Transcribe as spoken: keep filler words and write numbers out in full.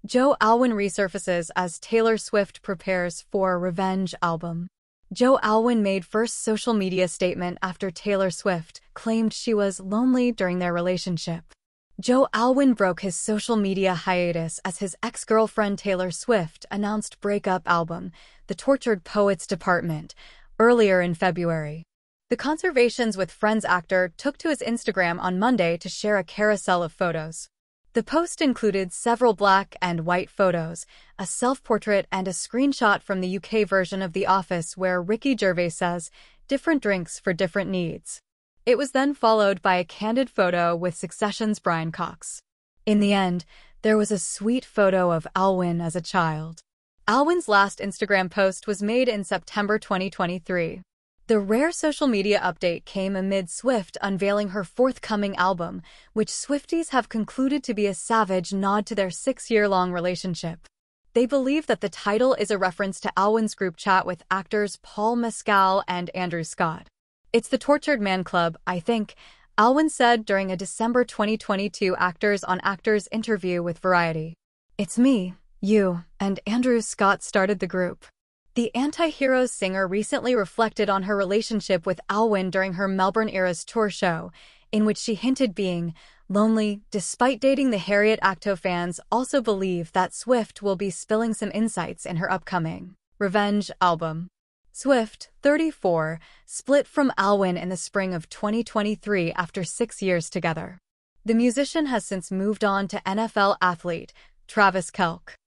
Joe Alwyn resurfaces as Taylor Swift prepares for Revenge album. Joe Alwyn made first social media statement after Taylor Swift claimed she was lonely during their relationship. Joe Alwyn broke his social media hiatus as his ex-girlfriend Taylor Swift announced breakup album, The Tortured Poets Department, earlier in February. The Conservations with Friends actor took to his Instagram on Monday to share a carousel of photos. The post included several black and white photos, a self-portrait and a screenshot from the U K version of The Office where Ricky Gervais says, "Different drinks for different needs." It was then followed by a candid photo with Succession's Brian Cox. In the end, there was a sweet photo of Alwyn as a child. Alwyn's last Instagram post was made in September twenty twenty-three. The rare social media update came amid Swift unveiling her forthcoming album, which Swifties have concluded to be a savage nod to their six-year-long relationship. They believe that the title is a reference to Alwyn's group chat with actors Paul Mescal and Andrew Scott. "It's the Tortured Man Club, I think," Alwyn said during a December twenty twenty-two Actors on Actors interview with Variety. "It's me, you, and Andrew Scott started the group." The Anti-Heroes singer recently reflected on her relationship with Alwyn during her Melbourne Eras tour show, in which she hinted being lonely. Despite dating the Harriet Acto, fans also believe that Swift will be spilling some insights in her upcoming Revenge album. Swift, thirty-four, split from Alwyn in the spring of twenty twenty-three after six years together. The musician has since moved on to N F L athlete Travis Kelce.